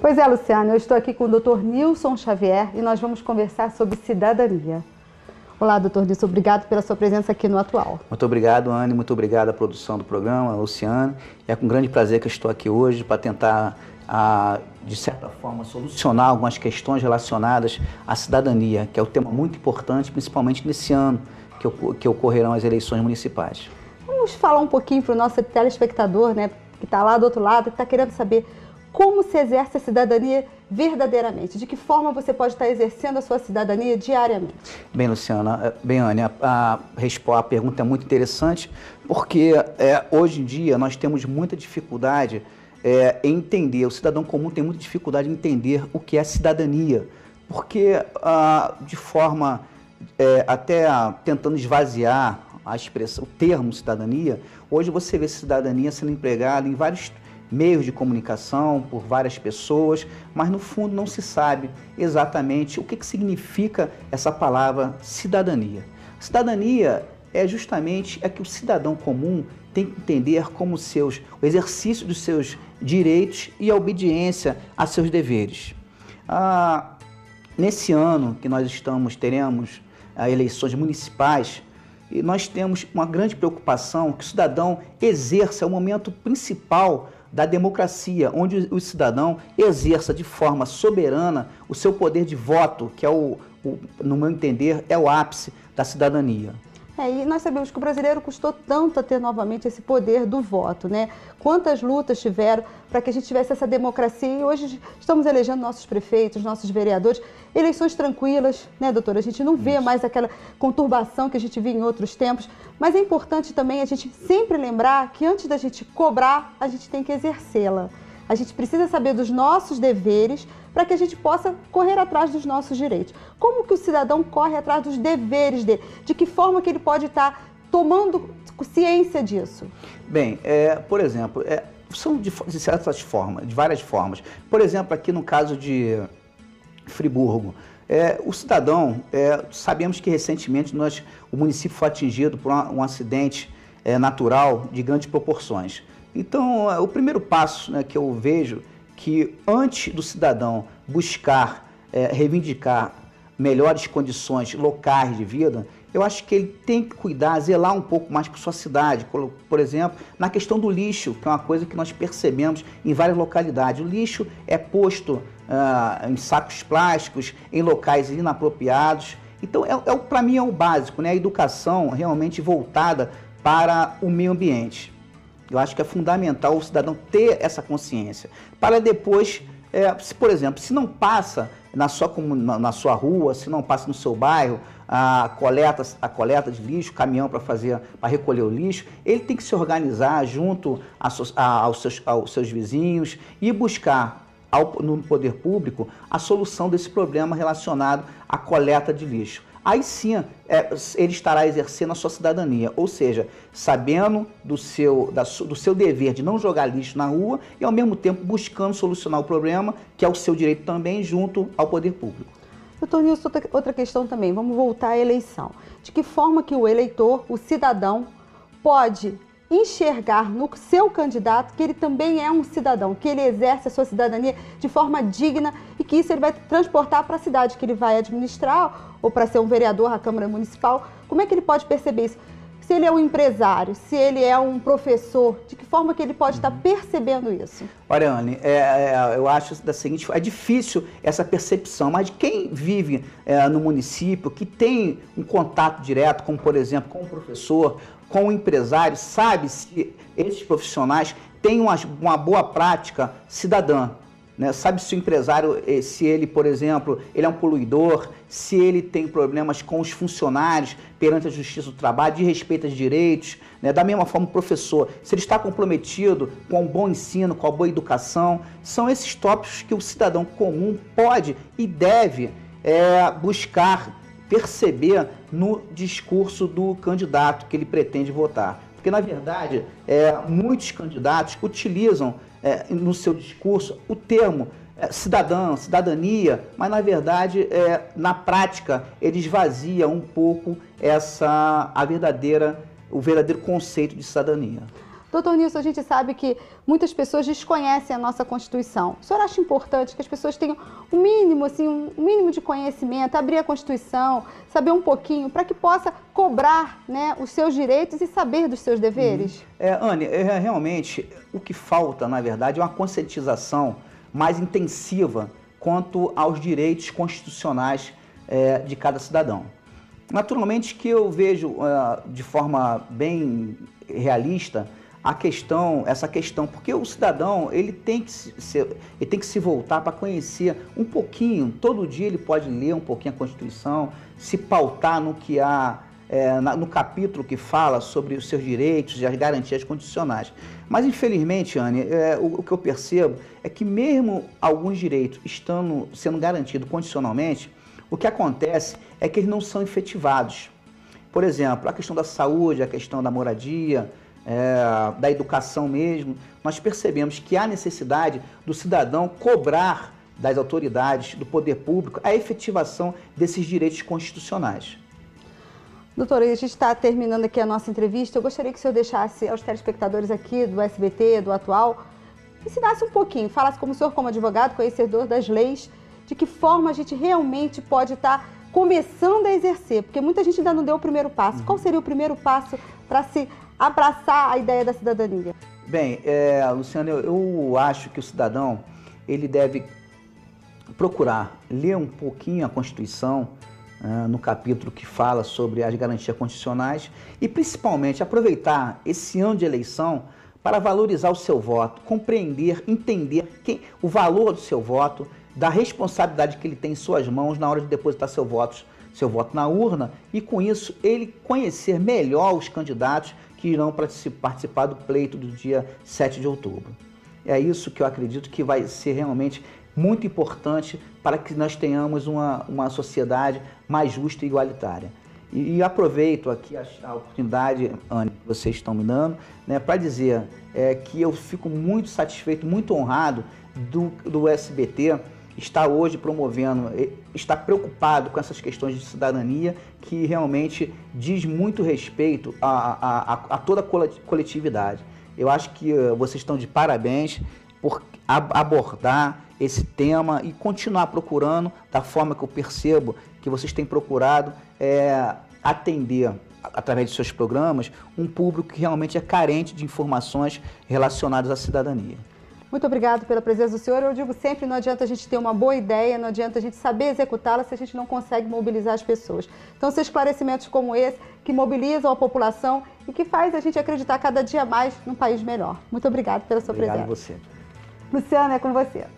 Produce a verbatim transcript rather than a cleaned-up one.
Pois é, Luciana, eu estou aqui com o doutor Nilson Xavier e nós vamos conversar sobre cidadania. Olá, doutor Nilson, obrigado pela sua presença aqui no Atual. Muito obrigado, Anne, muito obrigado à produção do programa, a Luciana. É com grande prazer que eu estou aqui hoje para tentar, a, de certa forma, solucionar algumas questões relacionadas à cidadania, que é um tema muito importante, principalmente nesse ano que, que ocorrerão as eleições municipais. Vamos falar um pouquinho para o nosso telespectador, né, que está lá do outro lado, que está querendo saber como se exerce a cidadania verdadeiramente. De que forma você pode estar exercendo a sua cidadania diariamente? Bem, Luciana, bem, Anne, a, a, a pergunta é muito interessante, porque é, hoje em dia nós temos muita dificuldade é, em entender, o cidadão comum tem muita dificuldade em entender o que é cidadania, porque ah, de forma é, até tentando esvaziar a expressão, o termo cidadania, hoje você vê cidadania sendo empregada em vários meios de comunicação por várias pessoas, mas no fundo não se sabe exatamente o que, que significa essa palavra cidadania. Cidadania é justamente é que o cidadão comum tem que entender como seus, o exercício dos seus direitos e a obediência a seus deveres. Ah, nesse ano que nós estamos, teremos ah, eleições municipais, e nós temos uma grande preocupação que o cidadão exerça o momento principal da democracia, onde o cidadão exerça de forma soberana o seu poder de voto, que é o, o no meu entender, é o ápice da cidadania. É, e nós sabemos que o brasileiro custou tanto a ter novamente esse poder do voto, né? Quantas lutas tiveram para que a gente tivesse essa democracia e hoje estamos elegendo nossos prefeitos, nossos vereadores, eleições tranquilas, né, doutora? A gente não vê Isso. mais aquela conturbação que a gente via em outros tempos, mas é importante também a gente sempre lembrar que antes da gente cobrar, a gente tem que exercê-la. A gente precisa saber dos nossos deveres para que a gente possa correr atrás dos nossos direitos. Como que o cidadão corre atrás dos deveres dele? De que forma que ele pode estar tomando ciência disso? Bem, é, por exemplo, é, são de, de certas formas, de várias formas. Por exemplo, aqui no caso de Friburgo, é, o cidadão, é, sabemos que recentemente nós, o município foi atingido por uma, um acidente é, natural de grandes proporções. Então, o primeiro passo, né, que eu vejo que antes do cidadão buscar é, reivindicar melhores condições locais de vida, eu acho que ele tem que cuidar, zelar um pouco mais por sua cidade. Por exemplo, na questão do lixo, que é uma coisa que nós percebemos em várias localidades. O lixo é posto ah, em sacos plásticos, em locais inapropriados. Então, é, é, para mim é o básico, né? A educação realmente voltada para o meio ambiente. Eu acho que é fundamental o cidadão ter essa consciência, para depois, é, se, por exemplo, se não passa na sua, na, na sua rua, se não passa no seu bairro, a coleta, a coleta de lixo, caminhão para fazer, para recolher o lixo, ele tem que se organizar junto a, a, aos, seus, aos seus vizinhos e buscar ao, no poder público a solução desse problema relacionado à coleta de lixo. Aí sim, é, ele estará exercendo a sua cidadania, ou seja, sabendo do seu, da, do seu dever de não jogar lixo na rua e, ao mesmo tempo, buscando solucionar o problema, que é o seu direito também, junto ao poder público. Doutor Nilson, outra questão também, vamos voltar à eleição. De que forma que o eleitor, o cidadão, pode enxergar no seu candidato que ele também é um cidadão, que ele exerce a sua cidadania de forma digna e que isso ele vai transportar para a cidade que ele vai administrar ou para ser um vereador à Câmara Municipal. Como é que ele pode perceber isso? Se ele é um empresário, se ele é um professor, de que forma que ele pode estar percebendo isso? Olha, Anne, é, é, eu acho da seguinte, é difícil essa percepção, mas de quem vive é, no município, que tem um contato direto, como por exemplo, com o professor, com o empresário, sabe se esses profissionais têm uma, uma boa prática cidadã. Né? Sabe se o empresário, se ele, por exemplo, ele é um poluidor, se ele tem problemas com os funcionários perante a Justiça do Trabalho, de respeito aos direitos, né? Da mesma forma o professor, se ele está comprometido com um bom ensino, com a boa educação. São esses tópicos que o cidadão comum pode e deve é, buscar perceber no discurso do candidato que ele pretende votar. Porque, na verdade, é, muitos candidatos utilizam é, no seu discurso o termo é, cidadão, cidadania, mas, na verdade, é, na prática, ele esvazia um pouco essa, a verdadeira, o verdadeiro conceito de cidadania. Doutor Nilson, a gente sabe que muitas pessoas desconhecem a nossa Constituição. O senhor acha importante que as pessoas tenham o mínimo, assim, um mínimo de conhecimento, abrir a Constituição, saber um pouquinho, para que possa cobrar, né, os seus direitos e saber dos seus deveres? É, Anne, é, realmente, o que falta, na verdade, é uma conscientização mais intensiva quanto aos direitos constitucionais é, de cada cidadão. Naturalmente que eu vejo uh, de forma bem realista a questão, essa questão, porque o cidadão ele tem que se, ele tem que se voltar para conhecer um pouquinho, todo dia ele pode ler um pouquinho a Constituição, se pautar no que há, é, na, no capítulo que fala sobre os seus direitos e as garantias constitucionais. Mas infelizmente, Anne, é, o, o que eu percebo é que mesmo alguns direitos estando sendo garantidos condicionalmente, o que acontece é que eles não são efetivados. Por exemplo, a questão da saúde, a questão da moradia, é, da educação mesmo, nós percebemos que há necessidade do cidadão cobrar das autoridades, do poder público, a efetivação desses direitos constitucionais. Doutora, a gente está terminando aqui a nossa entrevista. Eu gostaria que o senhor deixasse aos telespectadores aqui do S B T, do Atual, ensinasse um pouquinho, falasse como o senhor, como advogado, conhecedor das leis, de que forma a gente realmente pode estar começando a exercer, porque muita gente ainda não deu o primeiro passo. Qual seria o primeiro passo para se abraçar a ideia da cidadania? Bem, é, Luciana, eu, eu acho que o cidadão ele deve procurar ler um pouquinho a Constituição, uh, no capítulo que fala sobre as garantias constitucionais e principalmente aproveitar esse ano de eleição para valorizar o seu voto, compreender, entender quem, o valor do seu voto, da responsabilidade que ele tem em suas mãos na hora de depositar seu voto, seu voto na urna e, com isso, ele conhecer melhor os candidatos que irão participar do pleito do dia sete de outubro. É isso que eu acredito que vai ser realmente muito importante para que nós tenhamos uma, uma sociedade mais justa e igualitária. E, e aproveito aqui a, a oportunidade, Anne, que vocês estão me dando, né, para dizer é, que eu fico muito satisfeito, muito honrado do, do S B T está hoje promovendo, está preocupado com essas questões de cidadania que realmente diz muito respeito a, a, a toda a coletividade. Eu acho que vocês estão de parabéns por abordar esse tema e continuar procurando, da forma que eu percebo que vocês têm procurado, é, atender, através de seus programas, um público que realmente é carente de informações relacionadas à cidadania. Muito obrigado pela presença do senhor. Eu digo sempre, não adianta a gente ter uma boa ideia, não adianta a gente saber executá-la se a gente não consegue mobilizar as pessoas. Então, são esclarecimentos como esse que mobilizam a população e que faz a gente acreditar cada dia mais num país melhor. Muito obrigado pela sua Obrigado presença. Obrigado a você. Luciana, é com você.